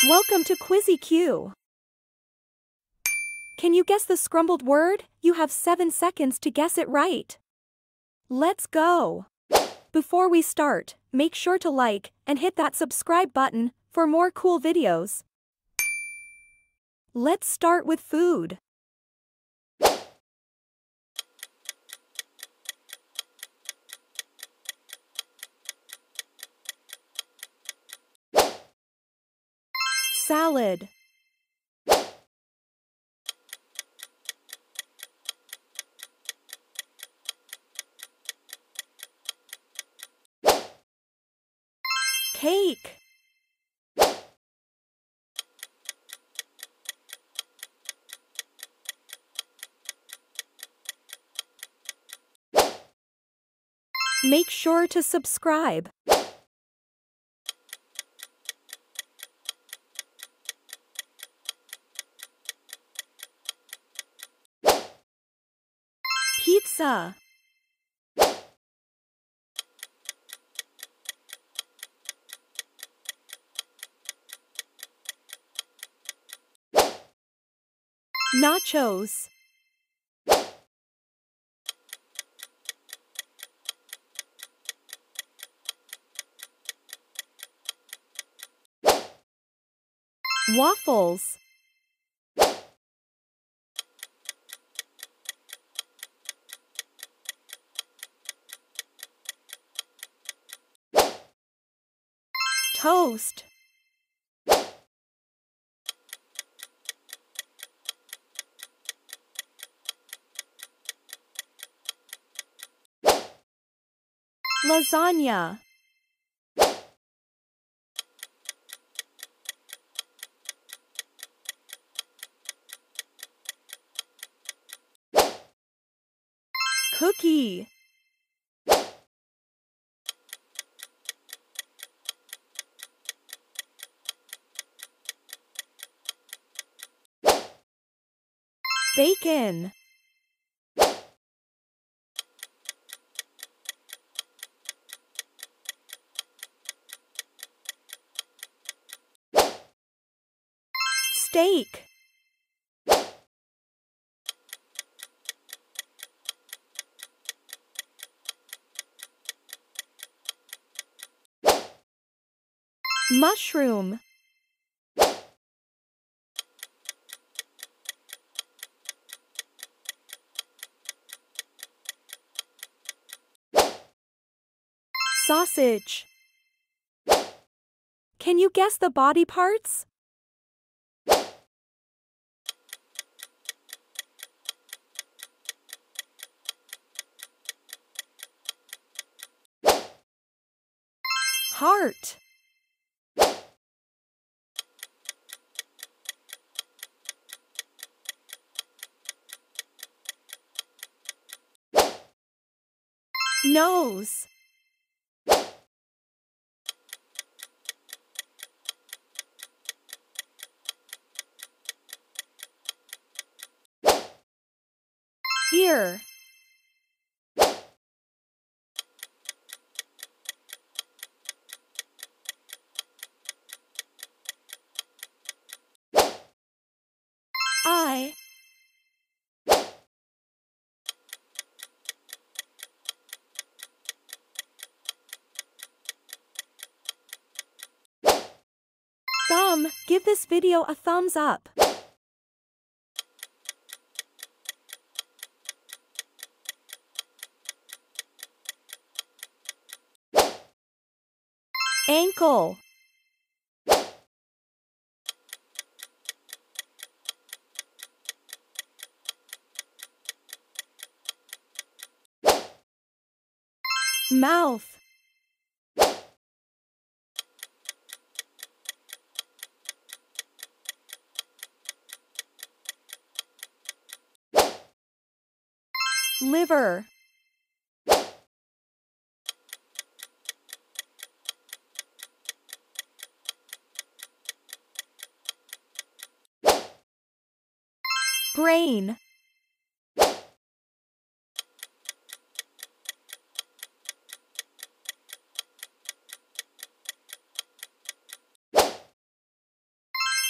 Welcome to Quizzy Q. Can you guess the scrambled word? You have 7 seconds to guess it right. Let's go. Before we start, make sure to like and hit that subscribe button for more cool videos. Let's start with food. Salad. Cake. Make sure to subscribe. Pizza. Nachos. Waffles. Toast. Lasagna. Cookie. Bacon. Steak. Mushroom. Sausage. Can you guess the body parts? Heart. Nose. Ear. Eye. Thumb. Give this video a thumbs up. Ankle. Mouth. Liver. Brain.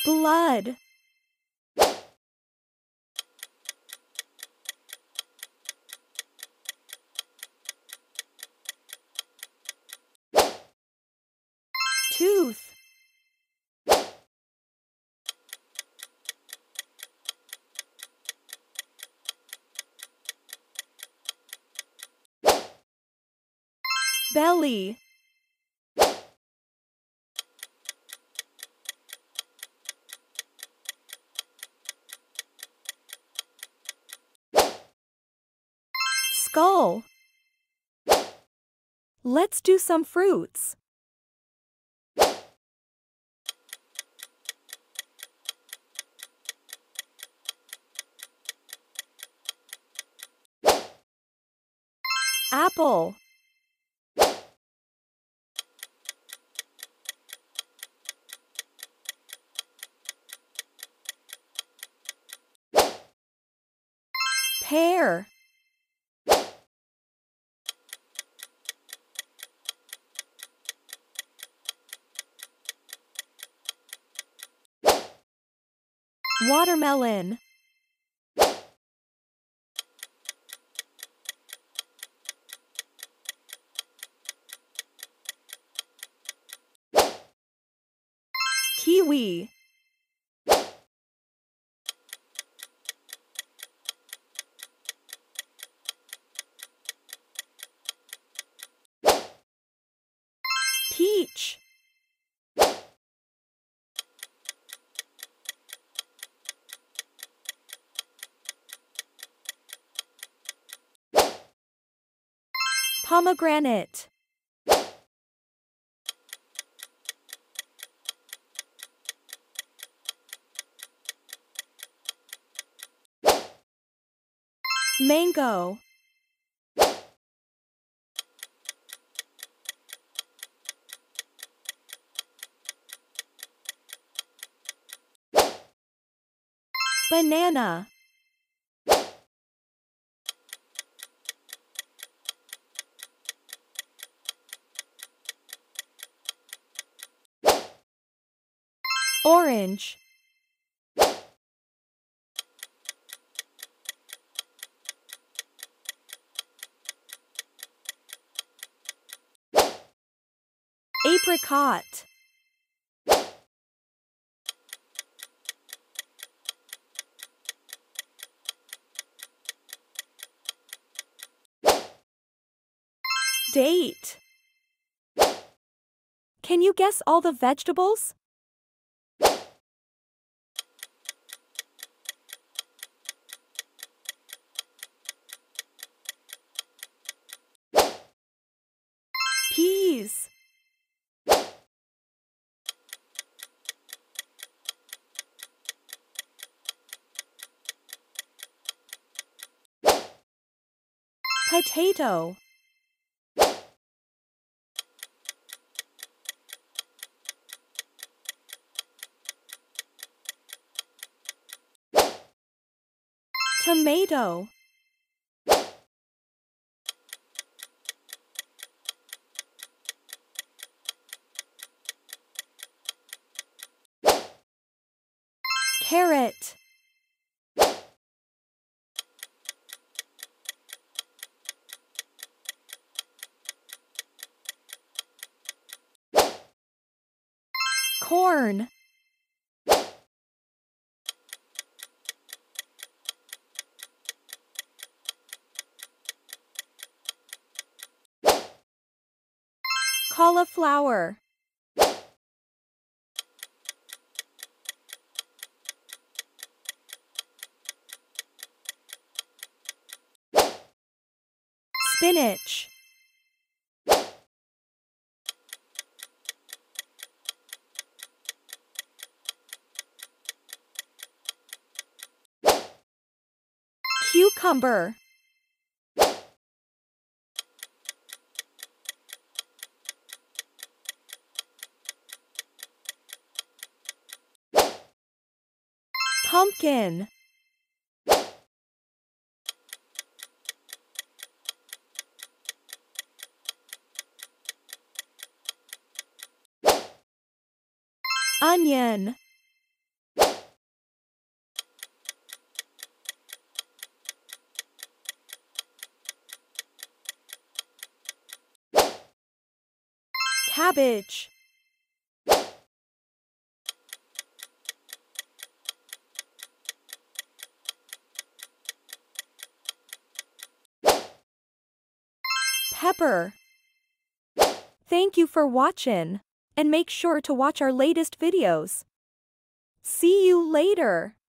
Blood. Tooth. Belly. Skull. Let's do some fruits. Apple. Pear. Watermelon. Kiwi. Peach. Pomegranate. Mango. Banana. Orange. Apricot. Date. Can you guess all the vegetables? Peas. Potato. Tomato. Carrot. Corn. Cauliflower. Spinach. Cucumber. Pumpkin. Onion. Cabbage. Pepper. Thank you for watching, and make sure to watch our latest videos. See you later.